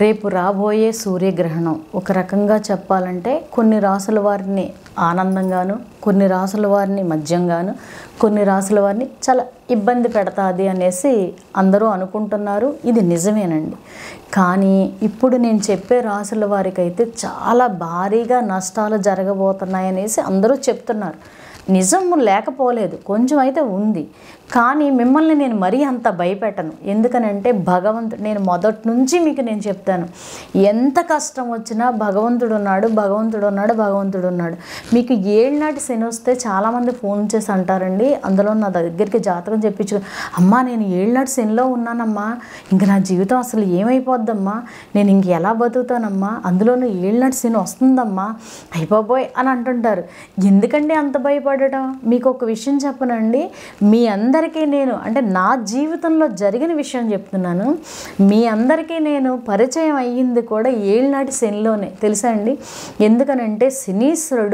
రేపు రాబోయే సూర్యగ్రహణం ఒక రకంగా చెప్పాలంటే కొన్ని రాసుల వారిని ఆనందంగాను, కొన్ని రాసుల వారిని మధ్యంగాను, కొన్ని రాసుల వారిని చాలా ఇబ్బంది పెడతాది అనేసి అందరూ అనుకుంటున్నారు. ఇది నిజమేనండి. కానీ ఇప్పుడు నేను చెప్పే రాసుల వారికైతే చాలా భారీగా నష్టాలు జరగబోతున్నాయనేసి అందరూ చెప్తున్నారు. నిజం లేకపోలేదు, కొంచెం అయితే ఉంది. కానీ మిమ్మల్ని నేను మరీ అంత భయపెట్టను. ఎందుకనంటే నేను మొదటి నుంచి మీకు నేను చెప్తాను, ఎంత కష్టం వచ్చినా భగవంతుడు ఉన్నాడు, భగవంతుడు ఉన్నాడు, భగవంతుడు ఉన్నాడు. మీకు ఏళ్ళనాటి శని వస్తే చాలామంది ఫోన్ చేసి అంటారండి, అందులో నా దగ్గరికి జాతకం చెప్పించు, అమ్మా నేను ఏళ్ళనాటి శనిలో ఉన్నానమ్మా, ఇంక నా జీవితం అసలు ఏమైపోద్దమ్మా, నేను ఇంక ఎలా బతుకుతానమ్మా, అందులోనూ ఏళ్ళనాటి శని వస్తుందమ్మా, అయిపోబోయ్ అని అంటుంటారు. ఎందుకండి అంత భయపడటం? మీకు ఒక విషయం చెప్పనండి, మీ అందరికీ నేను అంటే నా జీవితంలో జరిగిన విషయం చెప్తున్నాను. మీ అందరికీ నేను పరిచయం అయ్యింది కూడా ఏళ్ళనాటి శనిలోనే, తెలుసా అండి? ఎందుకనంటే శనీశ్వరుడు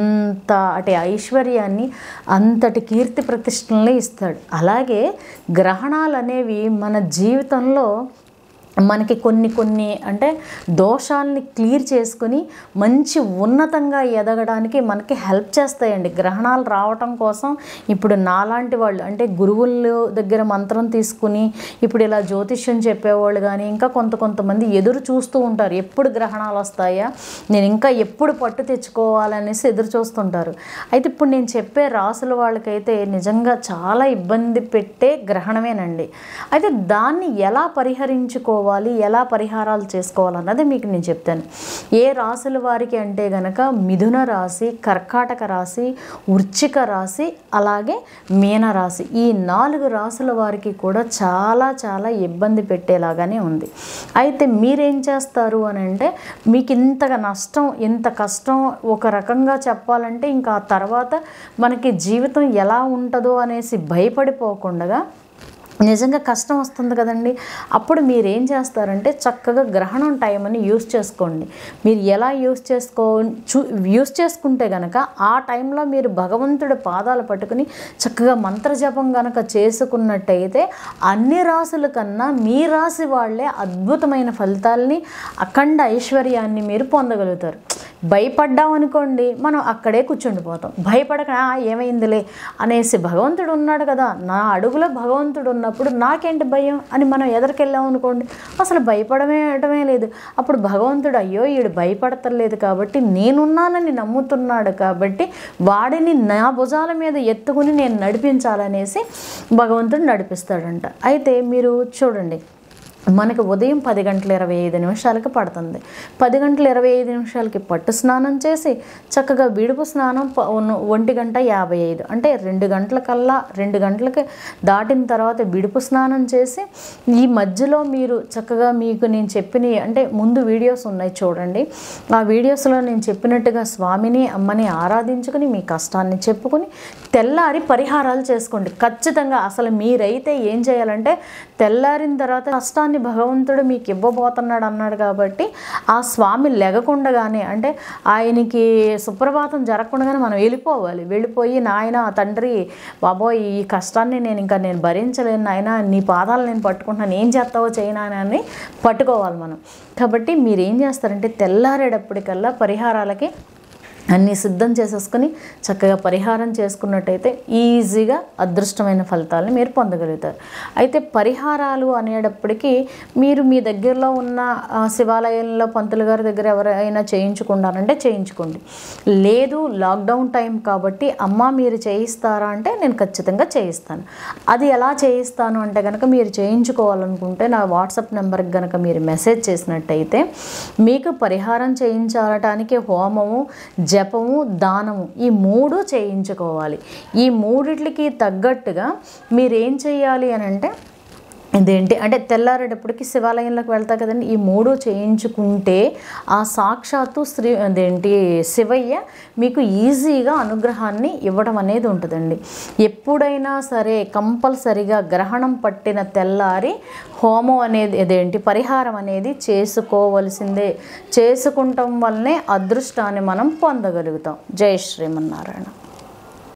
అంతటి ఐశ్వర్యాన్ని, అంతటి కీర్తి ప్రతిష్టలని ఇస్తాడు. అలాగే గ్రహణాలు అనేవి మన జీవితంలో మనకి కొన్ని అంటే దోషాలని క్లియర్ చేసుకొని మంచి ఉన్నతంగా ఎదగడానికి మనకి హెల్ప్ చేస్తాయండి గ్రహణాలు రావటం కోసం. ఇప్పుడు నాలాంటి వాళ్ళు అంటే గురువుల దగ్గర మంత్రం తీసుకుని ఇప్పుడు ఇలా జ్యోతిష్యం చెప్పేవాళ్ళు కానీ ఇంకా కొంతమంది ఎదురు చూస్తూ ఉంటారు, ఎప్పుడు గ్రహణాలు వస్తాయా, నేను ఇంకా ఎప్పుడు పట్టు తెచ్చుకోవాలనేసి ఎదురు చూస్తుంటారు. అయితే ఇప్పుడు నేను చెప్పే రాసుల వాళ్ళకైతే నిజంగా చాలా ఇబ్బంది పెట్టే గ్రహణమేనండి. అయితే దాన్ని ఎలా పరిహరించుకోవాలి, ఎలా పరిహారాలు చేసుకోవాలన్నది మీకు నేను చెప్తాను. ఏ రాశుల వారికి అంటే గనక మిథున రాశి, కర్కాటక రాశి, వృశ్చిక రాశి, అలాగే మీన రాశి, ఈ 4 రాశుల వారికి కూడా చాలా ఇబ్బంది పెట్టేలాగానే ఉంది. అయితే మీరేం చేస్తారు అని అంటే, మీకు ఇంత కష్టం ఒక రకంగా చెప్పాలంటే ఇంకా ఆ తర్వాత మనకి జీవితం ఎలా ఉంటుందో అనేసి భయపడిపోకుండా, నిజంగా కష్టం వస్తుంది కదండి, అప్పుడు మీరేం చేస్తారంటే చక్కగా గ్రహణం టైం అని యూస్ చేసుకోండి. మీరు ఎలా యూస్ చేసుకుంటే కనుక ఆ టైంలో మీరు భగవంతుడి పాదాలు పట్టుకుని చక్కగా మంత్రజపం కనుక చేసుకున్నట్టయితే అన్ని రాసుల కన్నా మీ రాశి వాళ్ళే అద్భుతమైన ఫలితాలని, అఖండ ఐశ్వర్యాన్ని మీరు పొందగలుగుతారు. భయపడ్డాం అనుకోండి, మనం అక్కడే కూర్చుండిపోతాం. భయపడక ఏమైందిలే అనేసి భగవంతుడు ఉన్నాడు కదా, నా అడుగులో భగవంతుడు ఉన్నప్పుడు నాకేంటి భయం అని మనం ఎదరికెళ్ళాం అనుకోండి, అసలు భయపడమే లేదు. అప్పుడు భగవంతుడు అయ్యో వీడు భయపడతలేదు కాబట్టి నేనున్నానని నమ్ముతున్నాడు కాబట్టి వాడిని నా భుజాల మీద ఎత్తుకుని నేను నడిపించాలనేసి భగవంతుడు నడిపిస్తాడంట. అయితే మీరు చూడండి, మనకి ఉదయం 10:25 పడుతుంది. 10:25 పట్టు స్నానం చేసి చక్కగా విడుపు స్నానం 1:55 అంటే 2 గంటలకల్లా 2 గంటలకి దాటిన తర్వాత విడుపు స్నానం చేసి ఈ మధ్యలో మీరు చక్కగా మీకు నేను చెప్పిన అంటే ముందు వీడియోస్ ఉన్నాయి చూడండి, ఆ వీడియోస్లో నేను చెప్పినట్టుగా స్వామిని అమ్మని ఆరాధించుకుని మీ కష్టాన్ని చెప్పుకొని తెల్లారి పరిహారాలు చేసుకోండి ఖచ్చితంగా. అసలు మీరైతే ఏం చేయాలంటే తెల్లారిన తర్వాత కష్టాన్ని భగవంతుడు మీకు ఇవ్వబోతున్నాడు అన్నాడు కాబట్టి ఆ స్వామి లెగకుండగానే అంటే ఆయనకి సుప్రభాతం జరగకుండానే మనం వెళ్ళిపోయి నాయన తండ్రి బాబోయ్ ఈ కష్టాన్ని నేను భరించలేను నాయన, నీ పాదాలు నేను పట్టుకుంటున్నాను, ఏం చేస్తావో చేయనా అని పట్టుకోవాలి మనం. కాబట్టి మీరేం చేస్తారంటే తెల్లారేటప్పటికల్లా పరిహారాలకి అన్నీ సిద్ధం చేసేసుకొని చక్కగా పరిహారం చేసుకున్నట్టయితే ఈజీగా అదృష్టమైన ఫలితాలను మీరు పొందగలుగుతారు. అయితే పరిహారాలు అనేటప్పటికీ మీరు మీ దగ్గరలో ఉన్న శివాలయంలో పంతులు గారి దగ్గర ఎవరైనా చేయించుకుంటారంటే చేయించుకోండి. లేదు లాక్డౌన్ టైం కాబట్టి అమ్మ మీరు చేయిస్తారా అంటే నేను ఖచ్చితంగా చేయిస్తాను. అది ఎలా చేయిస్తాను అంటే కనుక మీరు చేయించుకోవాలనుకుంటే నా వాట్సాప్ నెంబర్కి కనుక మీరు మెసేజ్ చేసినట్టయితే మీకు పరిహారం చేయించడానికి హోమము, జపము, దానము ఈ 3 చేయించుకోవాలి. ఈ 3టికి తగ్గట్టుగా మీరేం చేయాలి అని అంటే ఇదేంటి అంటే తెల్లారేటప్పటికి శివాలయంలోకి వెళ్తా కదండి, ఈ 3 చేయించుకుంటే ఆ సాక్షాత్తు శివయ్య మీకు ఈజీగా అనుగ్రహాన్ని ఇవ్వడం అనేది ఉంటుందండి. ఎప్పుడైనా సరే కంపల్సరిగా గ్రహణం పట్టిన తెల్లారి హోమం అనేది పరిహారం అనేది చేసుకోవలసిందే. చేసుకుంటాం వల్లనే అదృష్టాన్ని మనం పొందగలుగుతాం. జై శ్రీమన్నారాయణ.